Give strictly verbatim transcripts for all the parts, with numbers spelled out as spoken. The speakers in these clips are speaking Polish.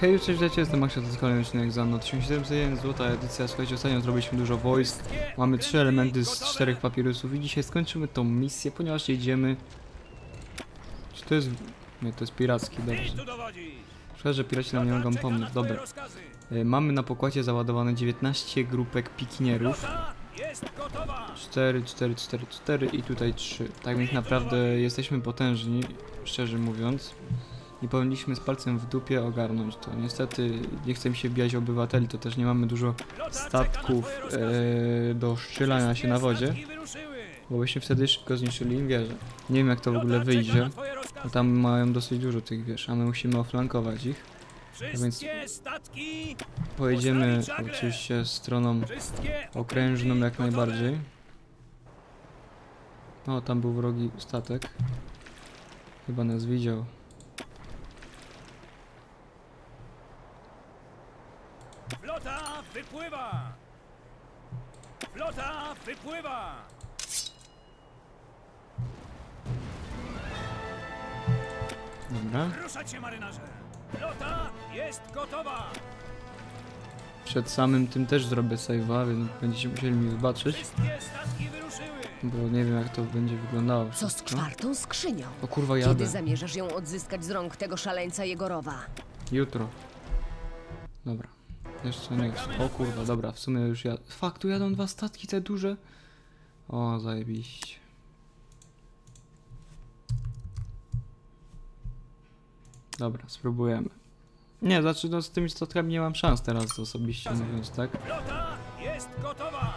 Hej, cześć, witajcie, jestem Max, to jest kolejny odcinek za mną. tysiąc siedemset jeden, złota edycja. Słuchajcie, ostatnio zrobiliśmy dużo wojsk. Mamy trzy elementy z czterech papirusów i dzisiaj skończymy tą misję, ponieważ jedziemy... Czy to jest... Nie, to jest piracki, dobrze. Szkoda, że piraci nam nie mogą pomóc, dobra. E, mamy na pokładzie załadowane dziewiętnaście grupek pikinierów. cztery, cztery, cztery, cztery i tutaj trzy. Tak więc naprawdę jesteśmy potężni, szczerze mówiąc. I powinniśmy z palcem w dupie ogarnąć to. Niestety nie chcemy się bijać obywateli, to też nie mamy dużo statków e, do strzelania się na wodzie. Bo byśmy wtedy szybko zniszczyli im wieżę. Nie wiem jak to w ogóle wyjdzie. Bo tam mają dosyć dużo tych wież, a my musimy oflankować ich. A więc pojedziemy oczywiście stroną okrężną jak najbardziej. O, tam był wrogi statek. Chyba nas widział. Flota wypływa! Flota wypływa! Dobra. Ruszać się, marynarze! Flota jest gotowa! Przed samym tym też zrobię save'a, więc będziecie musieli mi wybaczyć. Wszystkie statki wyruszyły! Bo nie wiem jak to będzie wyglądało Co z wszystko. czwartą skrzynią? O kurwa, Kiedy jadę. zamierzasz ją odzyskać z rąk tego szaleńca Jegorowa? Jutro. Dobra. Jeszcze nie jest. O kurwa, dobra, w sumie już ja... Fakt, tu jadą dwa statki te duże. O, zajebiście. Dobra, spróbujemy. Nie, znaczy no z tymi statkami nie mam szans teraz osobiście mówiąc, tak? Flota jest gotowa!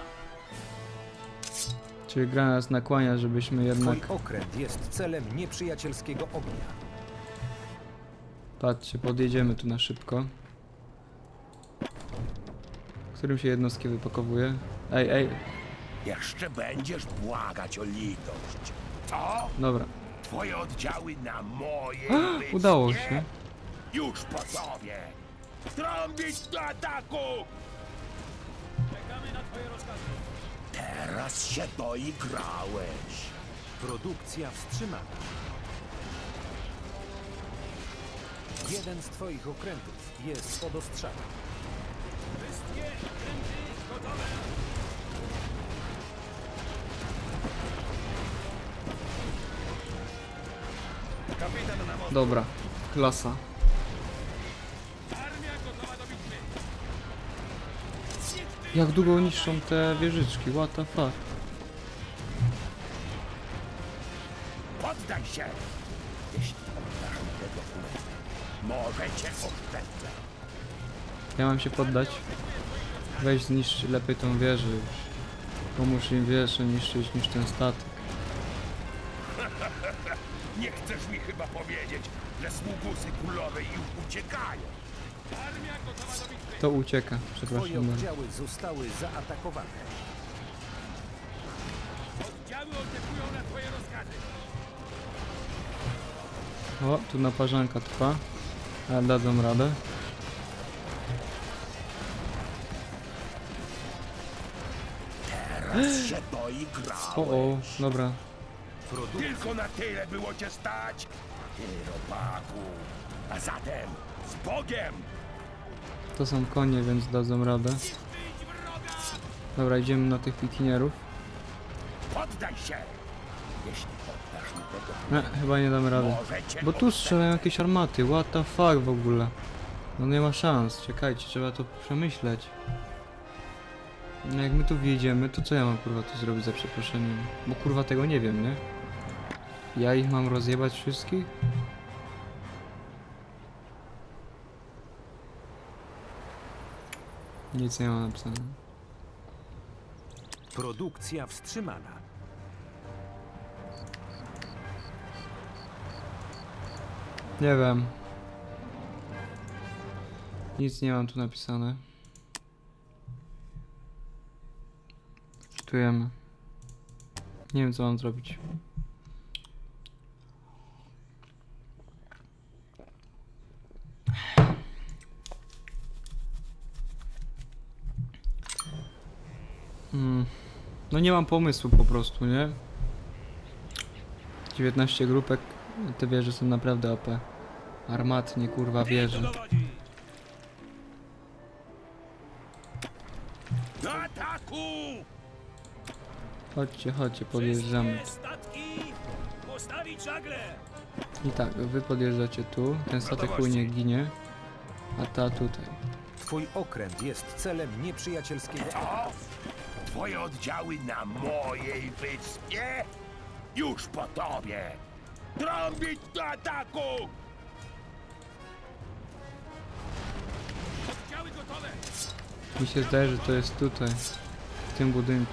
Czyli gra nas nakłania, żebyśmy jednak... Twój okręt jest celem nieprzyjacielskiego ognia. Patrzcie, podjedziemy tu na szybko. Którym się jednostki wypakowuje? Ej, ej. Jeszcze będziesz błagać o litość. Co? Dobra. Twoje oddziały na mojej wyspie? Udało się. Już po tobie! Trąbić do ataku! Czekamy na twoje rozkazy. Teraz się doigrałeś. Produkcja wstrzymana. Jeden z twoich okrętów jest pod ostrzałem. Wszystkie okręty gotowe! Kapitan na mocy. Dobra. Klasa. Armia gotowa do bitwy! Jak długo niszczą te wieżyczki? What the fuck? Poddaj się! Jeśli oddasz mi tego kulę, może cię oszczędzę. Ja mam się poddać. Weź zniszcz lepiej tą wieżę już. Pomóż im wieżę niszczyć niż ten statek. Nie chcesz mi chyba powiedzieć, że sługusy królowej już uciekają. Armia gotowa do bitwy! To ucieka, Twoje przepraszam bardzo. oddziały zostały zaatakowane. Oddziały oczekują na twoje rozkazy! O, tu naparzanka trwa. Ale dadzą radę. Teraz się doigrałeś. O, o, dobra. Tylko na tyle było cię stać? Ty, robaku. A zatem z Bogiem! To są konie, więc dadzą radę. Dobra, idziemy na tych pikinierów. Poddaj się! Jeśli poddasz mi tego, Nie, chyba nie dam rady. może cię Bo tu strzelają jakieś armaty, what the fuck w ogóle. No nie ma szans, czekajcie, trzeba to przemyśleć. No jak my tu wjedziemy, to co ja mam kurwa tu zrobić za przeproszeniem? Bo kurwa tego nie wiem, nie? Ja ich mam rozjebać wszystkich? Nic nie ma napisane. Produkcja wstrzymana. Nie wiem. Nic nie mam tu napisane. Czytujemy. Nie wiem co mam zrobić. Hmm. No nie mam pomysłu po prostu, nie? dziewiętnaście grupek, te wieże są naprawdę O P. Armatnie, kurwa, wieże. ropaku! Chodźcie, chodźcie, podjeżdżamy. Wszystkie statki postawić żagle. I tak, wy podjeżdżacie tu, ten statek płynie ginie, a ta tutaj. Twój okręt jest celem nieprzyjacielskiego. Co? Twoje oddziały na mojej wyspie? Już po tobie! Trąbić do ataku! Oddziały gotowe. Mi się zdaje, że to jest tutaj, w tym budynku.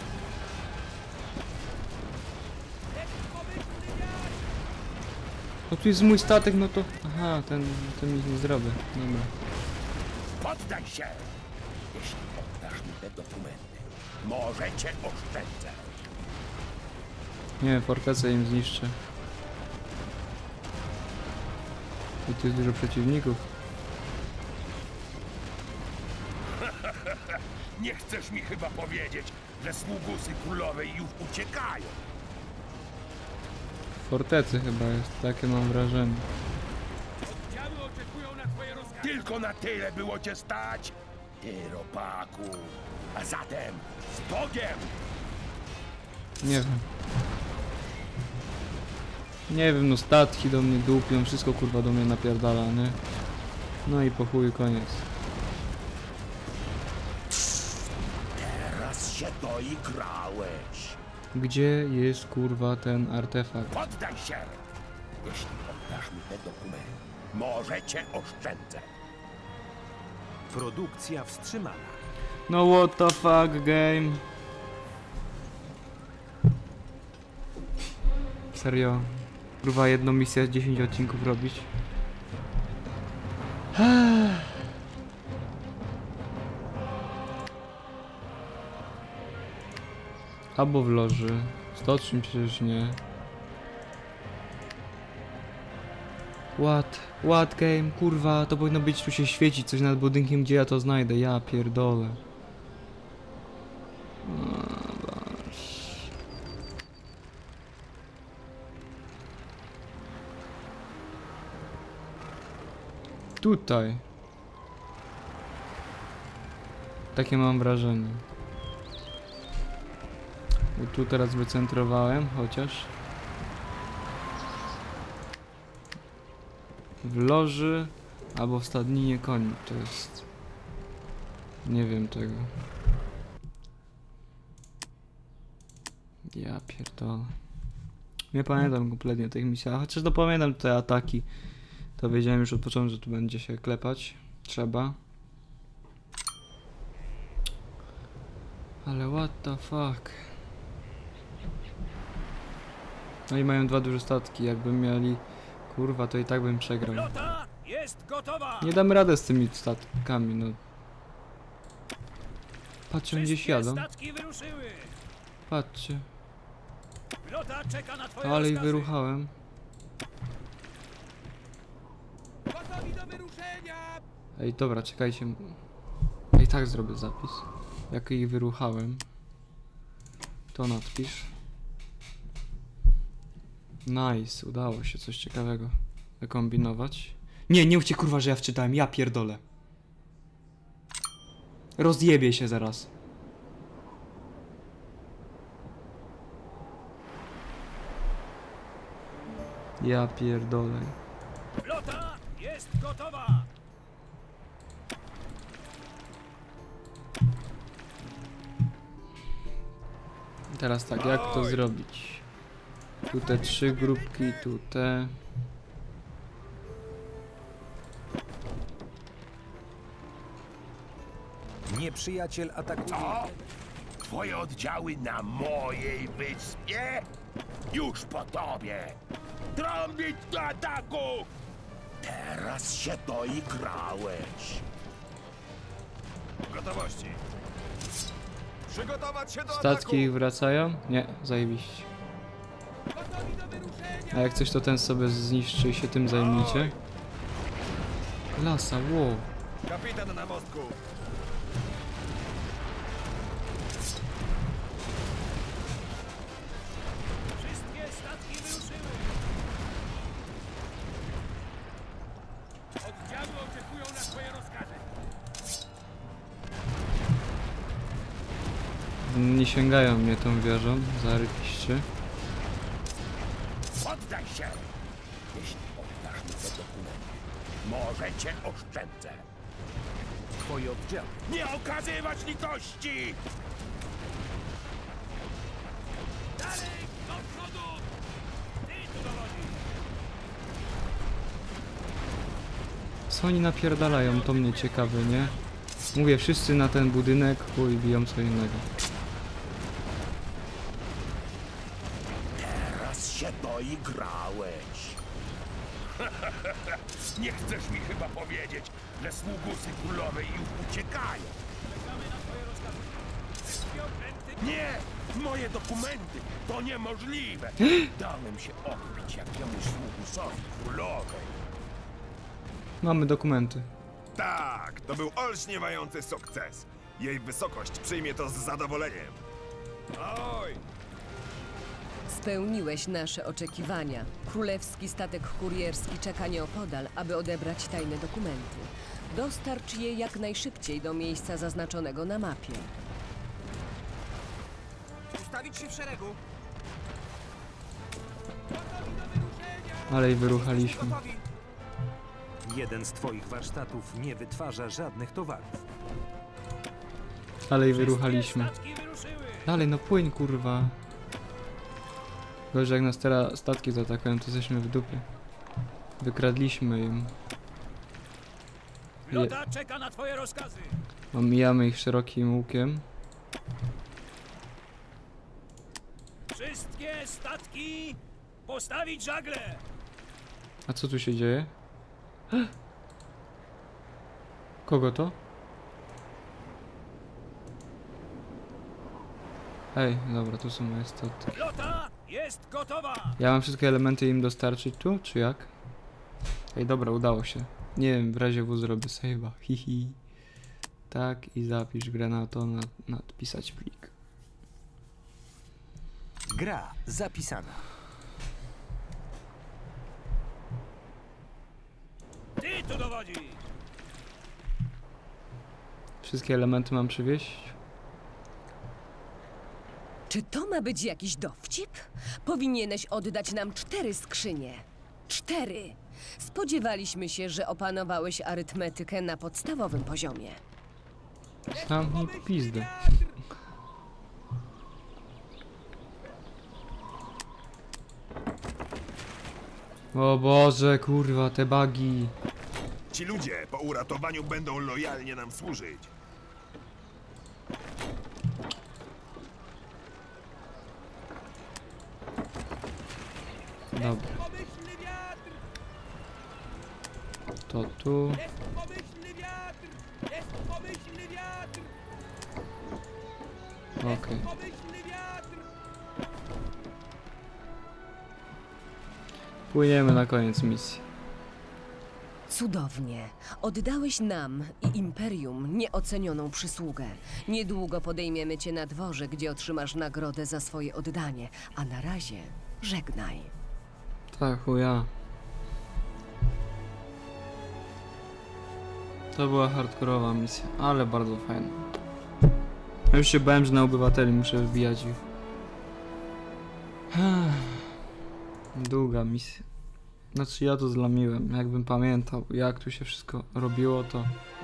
No tu jest mój statek, no to... Aha, ten, ten ich nie zrobię. Dobra. Poddaj się! Jeśli oddasz mi te dokumenty, może cię oszczędzę. Nie wiem, fortecę im zniszczę. I tu jest dużo przeciwników. Nie chcesz mi chyba powiedzieć, że sługusy królowej już uciekają. W fortecy chyba jest, takie mam wrażenie. Oddziały oczekują na twoje rozkazy. Tylko na tyle było cię stać? Ty, robaku. A zatem z Bogiem! Nie wiem. Nie wiem, no statki do mnie dupią, wszystko kurwa do mnie napierdala, nie? No i po chuju koniec. Teraz się doigrałeś. Gdzie jest kurwa ten artefakt? Poddaj się! Jeśli oddasz mi te dokumenty, może cię oszczędzę. Produkcja wstrzymana. No what the fuck game? Serio? Kurwa jedną misję dziesięć odcinków robić? Albo w loży. Stocznym przecież nie. What? What game? Kurwa, to powinno być, tu się świecić coś nad budynkiem, gdzie ja to znajdę. Ja pierdolę. Tutaj. Takie mam wrażenie. Bo tu teraz wycentrowałem, chociaż. W loży albo w stadninie koni. To jest... Nie wiem tego. Ja pierdolę. Nie pamiętam kompletnie tych misji, a chociaż to pamiętam te ataki. To wiedziałem już od początku, że tu będzie się klepać. Trzeba. Ale what the fuck. No i mają dwa duże statki. Jakby mieli... Kurwa, to i tak bym przegrał. Flota jest gotowa. Nie damy radę z tymi statkami, no. Patrzcie, gdzieś Wszystkie jadą. statki wyruszyły. Patrzcie. Flota czeka na twoje Ale ich rozkazy. wyruchałem. Gotowi do wyruszenia. Ej, dobra, czekajcie. I tak zrobię zapis. Jak ich wyruchałem. To nadpisz. Nice, udało się coś ciekawego wykombinować. Nie, nie mówcie kurwa, że ja wczytałem, ja pierdolę. Rozjebie się zaraz. Ja pierdolę. Flota jest gotowa. Teraz tak, jak to zrobić? Tu te trzy grupki, tu te. Nieprzyjaciel atakuje. Co? Twoje oddziały na mojej wyspie? Już po tobie! Trąbić do ataku! Teraz się doigrałeś. W gotowości. Przygotować się do Statki ich wracają? Nie, zajebiście. Gotowi do wyruszenia. A jak coś to ten sobie zniszczy i się tym zajmijcie. Klasa, wow. Kapitan na mostku. Wszystkie statki wyruszyły. Oddziały oczekują na twoje rozkazy. Nie sięgają mnie tą wieżą, zarypiście. Poddaj się! Jeśli oddasz mi te dokumenty, może cię oszczędzę. Twoje oddziały. Nie okazywać litości! Dalej, do przodu! Ty tu dowodzisz! Co oni napierdalają, to mnie ciekawe, nie? Mówię, wszyscy na ten budynek, chuj, biją co innego. Teraz się doigrałeś. Nie chcesz mi chyba powiedzieć, że sługusy królowej już uciekają. Nie! Moje dokumenty to niemożliwe! Dałem się odbić jakiemuś sługusowi królowej. Mamy dokumenty. Tak, to był olśniewający sukces. Jej wysokość przyjmie to z zadowoleniem. Oj! Spełniłeś nasze oczekiwania. Królewski statek kurierski czeka nieopodal, aby odebrać tajne dokumenty. Dostarcz je jak najszybciej do miejsca zaznaczonego na mapie. Ustawić się w szeregu! Ale i wyruchaliśmy. Jeden z twoich warsztatów nie wytwarza żadnych towarów. Ale i wyruchaliśmy. Statki wyruszyły! Dalej, no płyń, kurwa. Gorzej jak nas teraz statki zaatakują, to jesteśmy w dupie. Wykradliśmy im. Je, Flota czeka na twoje rozkazy! omijamy ich szerokim łukiem. Wszystkie statki postawić żagle! A co tu się dzieje? Kogo to? Ej, dobra, tu są moje statki. Flota jest gotowa! Ja mam wszystkie elementy im dostarczyć tu, czy jak? Ej, dobra, udało się. Nie wiem, w razie W zrobię save'a. Hihi. Tak, i zapisz grę na to, na, nadpisać plik. Gra zapisana. Ty tu dowodzisz! Wszystkie elementy mam przywieźć? Czy to ma być jakiś dowcip? Powinieneś oddać nam cztery skrzynie. Cztery! Spodziewaliśmy się, że opanowałeś arytmetykę na podstawowym poziomie. Sam i pizdę. O Boże, kurwa, te bugi. Ci ludzie po uratowaniu będą lojalnie nam służyć. Dobra, Pomyślny wiatr! to tu. Jest pomyślny wiatr! Jest pomyślny wiatr! Okej. Pomyślny wiatr! Płyniemy na koniec misji. Cudownie. Oddałeś nam i Imperium nieocenioną przysługę. Niedługo podejmiemy cię na dworze, gdzie otrzymasz nagrodę za swoje oddanie. A na razie żegnaj. Tak, chuja. To była hardkorowa misja, ale bardzo fajna. Ja już się bałem, że na obywateli muszę wbijać ich. Długa misja. Znaczy ja to zlamiłem, jakbym pamiętał jak tu się wszystko robiło, to...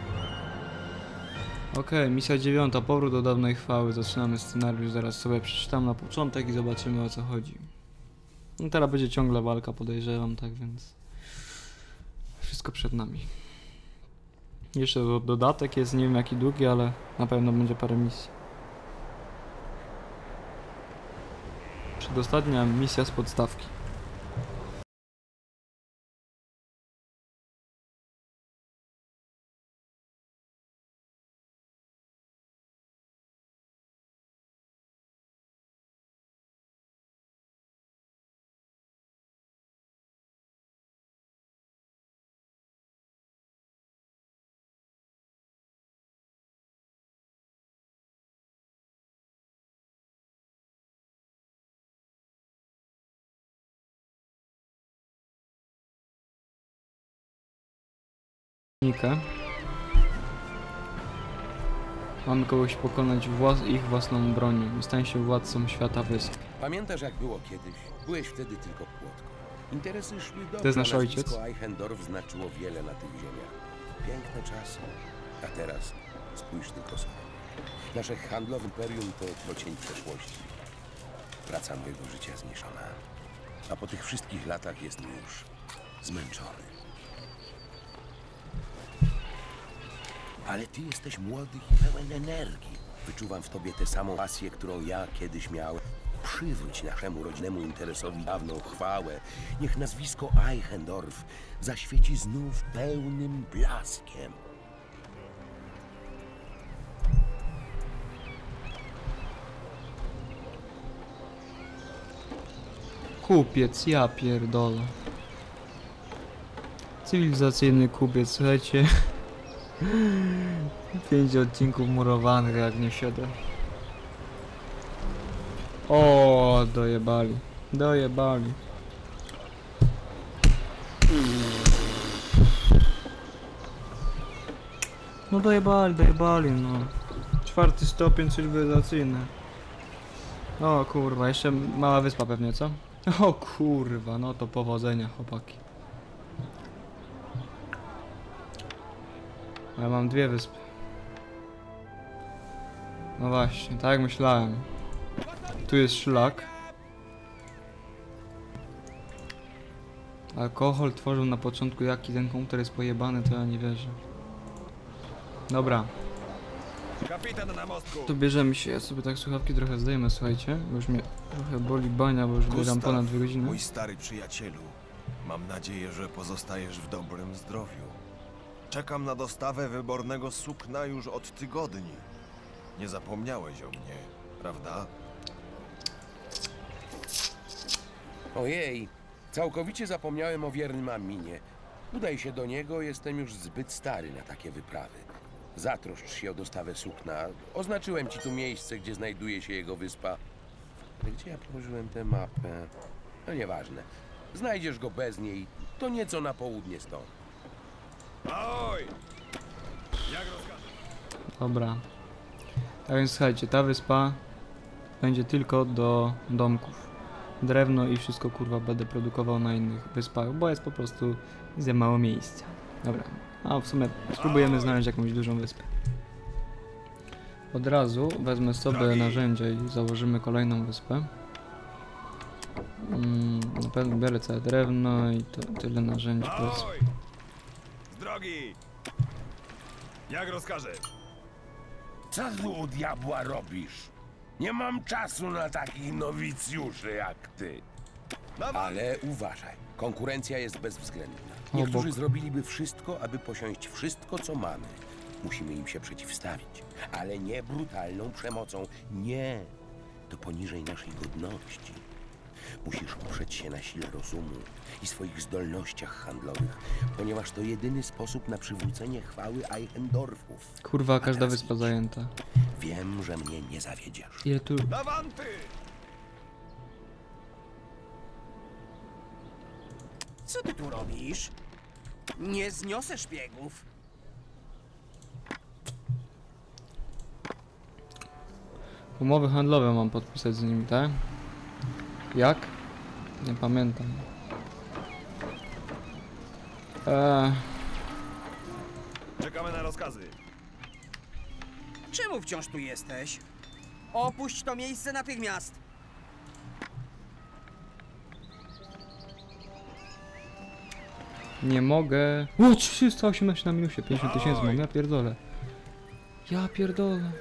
Okej, okay, misja dziewiąta, powrót do dawnej chwały. Zaczynamy scenariusz, zaraz sobie przeczytam na początek i zobaczymy, o co chodzi. No teraz będzie ciągle walka, podejrzewam, tak więc... Wszystko przed nami. Jeszcze do, dodatek jest, nie wiem jaki długi, ale na pewno będzie parę misji. Przedostatnia misja z podstawki. Nikę. Mamy kogoś pokonać włas ich własną bronią i stań się władcą świata wysp. Pamiętasz, jak było kiedyś? Byłeś wtedy tylko płotką. Interesy szły dobrze. To jest nasz a ojciec? nazwisko Eichendorff znaczyło wiele na tych ziemiach. Piękne czasy. A teraz spójrz tylko sam. Nasze handlowe imperium to, to cień przeszłości. Praca mojego życia zniszczona. A po tych wszystkich latach jestem już zmęczony. Ale ty jesteś młody i pełen energii. Wyczuwam w tobie tę samą pasję, którą ja kiedyś miałem. Przywróć naszemu rodzinnemu interesowi dawną chwałę. Niech nazwisko Eichendorff zaświeci znów pełnym blaskiem. Kupiec, ja pierdolę. Cywilizacyjny kupiec, słuchajcie. Pięć odcinków murowanych, jak nie siedem. O, dojebali. Dojebali. No dojebali, dojebali, no. Czwarty stopień cywilizacyjny. O kurwa, jeszcze mała wyspa pewnie, co? O kurwa, no to powodzenia, chłopaki. Ja mam dwie wyspy. No właśnie, tak jak myślałem. Tu jest szlak. Alkohol tworzył na początku, jaki ten komputer jest pojebany, to ja nie wierzę. Dobra. Kapitan na mostku! To bierzemy się, ja sobie tak słuchawki trochę zdejmę, słuchajcie. Bo już mnie trochę boli bania, bo już bieram Gustaw, ponad dwie godziny. mój stary przyjacielu. Mam nadzieję, że pozostajesz w dobrym zdrowiu. Czekam na dostawę wybornego sukna już od tygodni. Nie zapomniałeś o mnie, prawda? Ojej, całkowicie zapomniałem o wiernym Aminie. Udaj się do niego, jestem już zbyt stary na takie wyprawy. Zatroszcz się o dostawę sukna. Oznaczyłem ci tu miejsce, gdzie znajduje się jego wyspa. Ale gdzie ja położyłem tę mapę? No nieważne. Znajdziesz go bez niej. To nieco na południe stąd. Oj! Jak rozkażesz? Dobra. Tak więc słuchajcie, ta wyspa będzie tylko do domków. Drewno i wszystko kurwa będę produkował na innych wyspach, bo jest po prostu za mało miejsca. Dobra. A w sumie spróbujemy znaleźć jakąś dużą wyspę. Od razu wezmę sobie narzędzia i założymy kolejną wyspę. Mm, na pewno biorę całe drewno i to tyle narzędzi. Plus. Oj! Z drogi! Jak rozkażesz? Co tu u diabła robisz? Nie mam czasu na takich nowicjuszy jak ty. Ale uważaj, konkurencja jest bezwzględna. Niektórzy Obok. zrobiliby wszystko, aby posiąść wszystko, co mamy. Musimy im się przeciwstawić, ale nie brutalną przemocą. Nie, to poniżej naszej godności. Musisz oprzeć się na sile rozumu i swoich zdolnościach handlowych, ponieważ to jedyny sposób na przywrócenie chwały Eichendorffów. Kurwa, każda teraz wyspa idź. zajęta. Wiem, że mnie nie zawiedziesz. Ile tu... Dawanty! Co ty tu robisz? Nie zniosę szpiegów. Umowy handlowe mam podpisać z nimi, tak? Jak? Nie pamiętam. Eee, Czekamy na rozkazy. Czemu wciąż tu jesteś? Opuść to miejsce natychmiast. nie mogę... O, trzysta osiemnaście na minusie, pięćdziesiąt tysięcy mam, ja pierdolę. Ja pierdolę.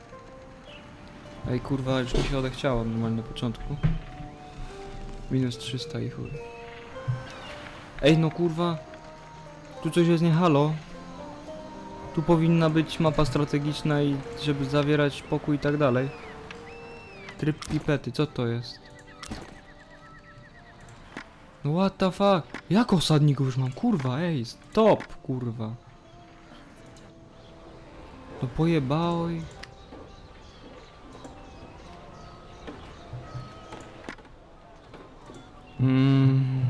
Ej kurwa, już mi się odechciało normalnie na początku. Minus trzysta i chuj. Ej no kurwa. Tu coś jest nie halo. Tu powinna być mapa strategiczna i żeby zawierać pokój i tak dalej. Tryb pipety, co to jest? No what the fuck? Jak osadników już mam? Kurwa, ej, stop, kurwa. No pojebało i... Mm.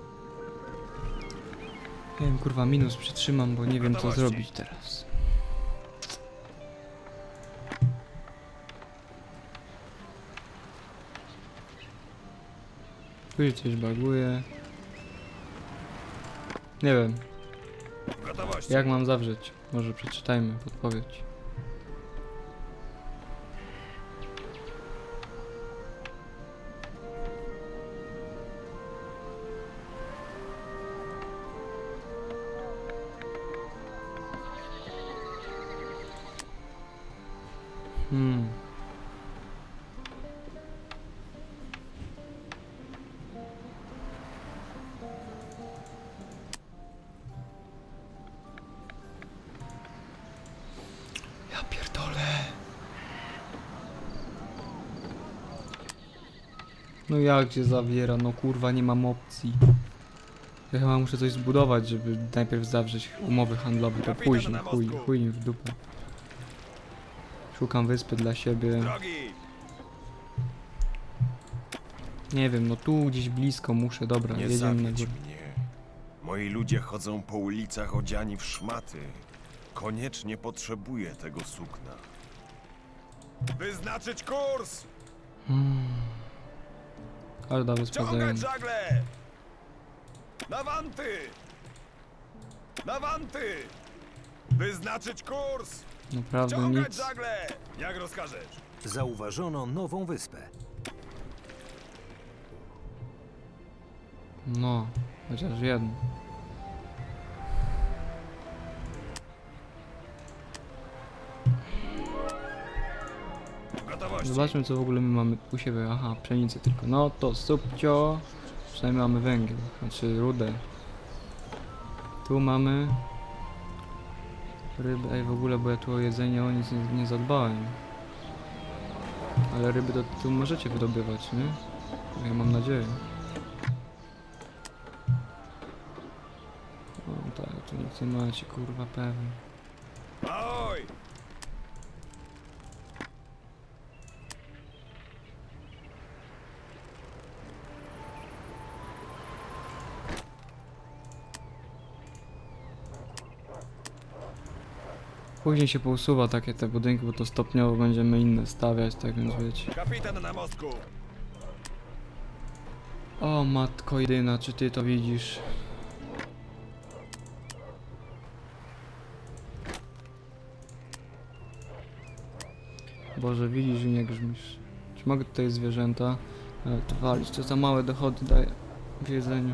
Nie wiem, kurwa, minus przytrzymam, bo nie wiem co Gotowości. zrobić teraz. Tu się coś baguje. Nie wiem. Gotowości. Jak mam zawrzeć? Może przeczytajmy podpowiedź. Hmm. Ja pierdolę. No jak się zawiera? No kurwa, nie mam opcji. Ja chyba muszę coś zbudować, żeby najpierw zawrzeć umowy handlowe. To Kapitan później, na chuj, mostku. chuj im w dupę. Szukam wyspy dla siebie. Drogi! Nie wiem, no tu gdzieś blisko muszę, dobra, Nie jedziemy na zawiedź górę. mnie. Moi ludzie chodzą po ulicach odziani w szmaty. Koniecznie potrzebuję tego sukna. Wyznaczyć kurs! Każda wyspa Ciągać zajęta. żagle! Nawanty! Nawanty! Wyznaczyć kurs! Naprawdę Ciągać nic. żagle! Jak rozkażesz? Zauważono nową wyspę. No, chociaż jedno. Gotowości. Zobaczmy, co w ogóle my mamy u siebie. Aha, pszenicę tylko. No to subcio. Przynajmniej mamy węgiel, znaczy rudę. Tu mamy ryby. Ej, w ogóle, bo ja tu o jedzenie o nic nie, nie zadbałem. Ale ryby to tu możecie wydobywać, nie? Ja mam nadzieję. O tak, tu nic nie macie, kurwa, pewnie. Ahoj! Później się pousuwa takie te budynki, bo to stopniowo będziemy inne stawiać, tak więc wiecie. Kapitan na mostku! O matko jedyna, czy ty to widzisz? Boże, widzisz i nie grzmisz. Czy mogę tutaj zwierzęta ale to walić? To za małe dochody daje w jedzeniu.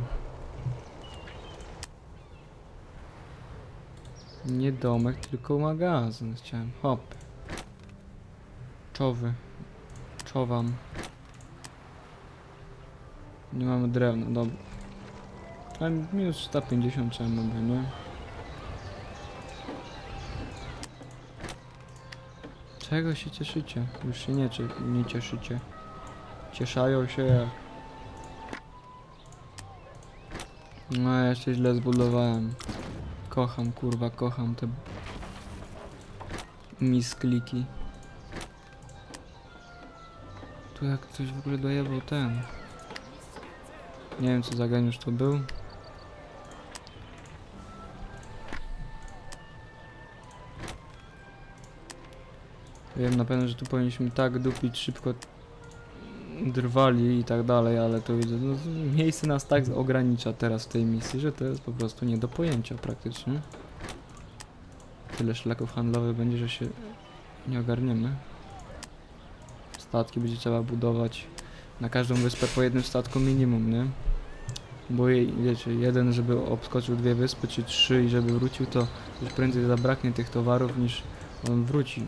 Nie domek, tylko magazyn chciałem. Hop. Czowy. Czowam. Nie mamy drewna, dobra. Ale minus trzysta pięćdziesiąt czemu by, nie? Czego się cieszycie? Już się nie, cie nie cieszycie. Cieszają się jak... No ja jeszcze źle zbudowałem. Kocham, kurwa, kocham te... miskliki. Tu jak ktoś w ogóle dojebał ten... Nie wiem, co za geniusz to był. Wiem na pewno, że tu powinniśmy tak dupić szybko drwali i tak dalej, ale to widzę, no, miejsce nas tak ogranicza teraz w tej misji, że to jest po prostu nie do pojęcia praktycznie. Tyle szlaków handlowych będzie, że się nie ogarniemy. Statki będzie trzeba budować na każdą wyspę po jednym statku minimum, nie? Bo jej, wiecie, jeden żeby obskoczył dwie wyspy, czy trzy i żeby wrócił, to już prędzej zabraknie tych towarów niż on wróci.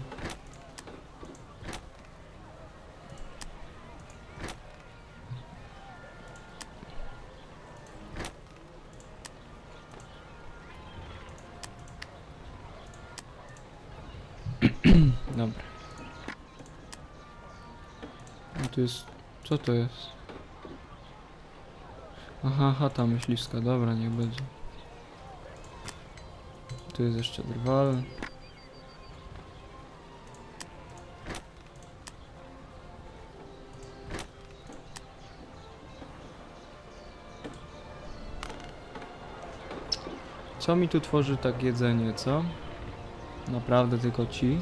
Dobra. A tu jest... Co to jest? Aha, chata myśliwska, dobra, niech będzie. Tu jest jeszcze drwal. Co mi tu tworzy tak jedzenie, co? Naprawdę tylko ci?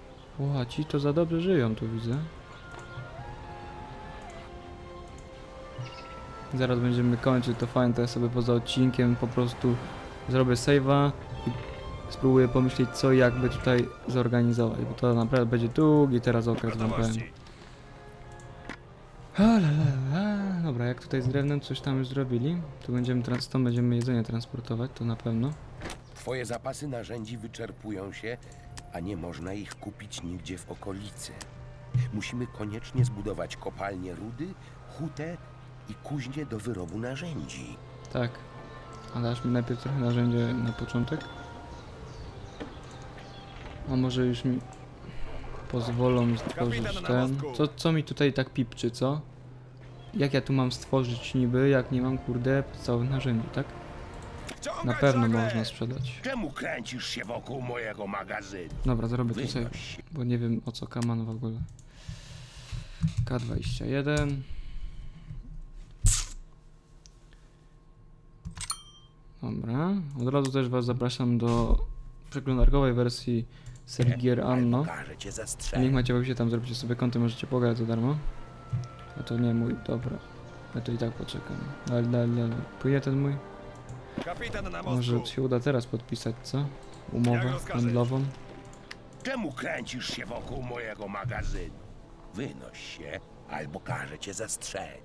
Ła, ci to za dobrze żyją, tu widzę. Zaraz będziemy kończyć to fajnie, to ja sobie poza odcinkiem po prostu zrobię save'a i spróbuję pomyśleć co i jakby tutaj zorganizować, bo to naprawdę będzie długi teraz okres wam powiem. Halala. Dobra, jak tutaj z drewnem coś tam już zrobili, to będziemy, trans to będziemy jedzenie transportować, to na pewno. Twoje zapasy narzędzi wyczerpują się, a nie można ich kupić nigdzie w okolicy. Musimy koniecznie zbudować kopalnię rudy, hutę i kuźnię do wyrobu narzędzi. Tak. A dasz mi najpierw trochę narzędzie na początek? A może już mi pozwolą stworzyć ten... Co, co mi tutaj tak pipczy, co? Jak ja tu mam stworzyć niby, jak nie mam, kurde, podstawowych narzędzi, tak? Na pewno można sprzedać. Czemu kręcisz się wokół mojego magazynu? Dobra, zrobię to sobie, Wynoś się. bo nie wiem o co kaman w ogóle. K dwadzieścia jeden. Dobra, od razu też was zapraszam do przeglądarkowej wersji serii gier Anno. Pokażę cię Jak zastrzelić. macie ochotę tam zrobić sobie konto, możecie pograć za darmo. A to nie mój, dobra. Ja to i tak poczekam. Ale, ale, ale. Płynie ten mój? Kapitan na Może się uda teraz podpisać, co? Umowę handlową. Czemu kręcisz się wokół mojego magazynu? Wynoś się, albo każę cię zastrzelić.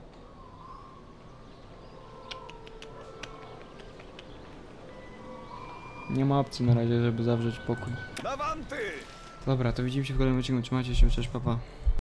Nie ma opcji na razie, żeby zawrzeć pokój. Nawanty! Dobra, to widzimy się w kolejnym odcinku. Trzymajcie się, cześć, papa.